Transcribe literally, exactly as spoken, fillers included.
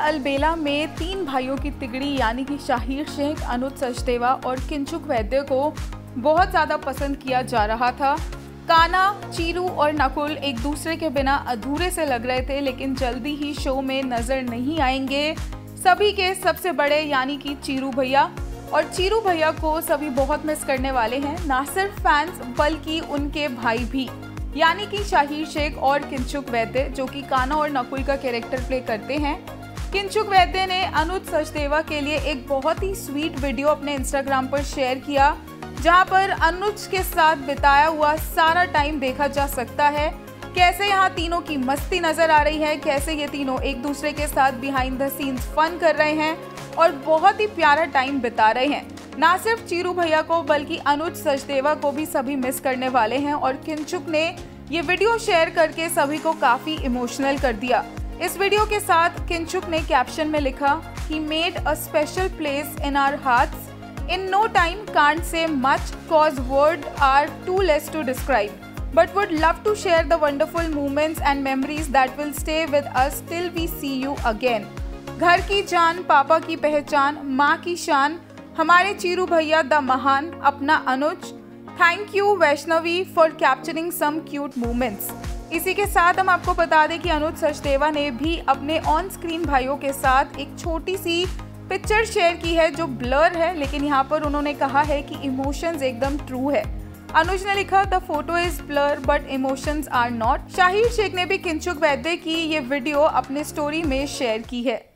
अलबेला में तीन भाइयों की तिगड़ी यानी कि शाहिर शेख, अनुज सचदेवा और किंचुक वैद्य को बहुत ज़्यादा पसंद किया जा रहा था। कान्हा, चीरू और नकुल एक दूसरे के बिना अधूरे से लग रहे थे, लेकिन जल्दी ही शो में नज़र नहीं आएंगे। सभी के सबसे बड़े यानी कि चीरू भैया, और चीरू भैया को सभी बहुत मिस करने वाले हैं, ना सिर्फ फैंस बल्कि उनके भाई भी, यानी कि शाहिर शेख और किंचुक वैद्य, जो कि कान्हा और नकुल का कैरेक्टर प्ले करते हैं। किंचुक वैद्य ने अनुज सचदेवा के लिए एक बहुत ही स्वीट वीडियो अपने इंस्टाग्राम पर शेयर किया, जहां पर अनुज के साथ बिताया हुआ सारा टाइम देखा जा सकता है। कैसे यहाँ तीनों की मस्ती नजर आ रही है, कैसे ये तीनों एक दूसरे के साथ बिहाइंड द सीन्स फन कर रहे हैं और बहुत ही प्यारा टाइम बिता रहे हैं। ना सिर्फ चीरू भैया को बल्कि अनुज सचदेवा को भी सभी मिस करने वाले हैं, और किंचुक ने ये वीडियो शेयर करके सभी को काफ़ी इमोशनल कर दिया। इस वीडियो के साथ किंचुक ने कैप्शन में लिखा, he made a special place in our hearts, in no time can't say much cause word are too less to describe, but would love to share the wonderful moments and memories that will stay with us till we see you again. घर की जान, पापा की पहचान, माँ की शान, हमारे चीरू भैया द महान, अपना Anuj. Thank you Vaishnavi for capturing some cute moments. इसी के साथ हम आपको बता दें कि अनुज सचदेवा ने भी अपने ऑन स्क्रीन भाइयों के साथ एक छोटी सी पिक्चर शेयर की है जो ब्लर है, लेकिन यहाँ पर उन्होंने कहा है कि इमोशंस एकदम ट्रू है। अनुज ने लिखा, the photo is blur but emotions are not. Shaheer Sheikh ने भी किंचुक वैद्य की ये वीडियो अपने स्टोरी में शेयर की है।